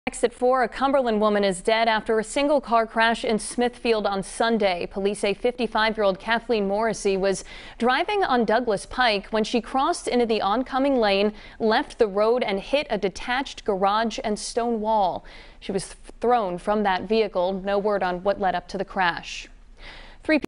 Next at 4, a Cumberland woman is dead after a single car crash in Smithfield on Sunday. Police say 55-year-old Kathleen Morrissey was driving on Douglas Pike when she crossed into the oncoming lane, left the road and hit a detached garage and stone wall. She was thrown from that vehicle. No word on what led up to the crash.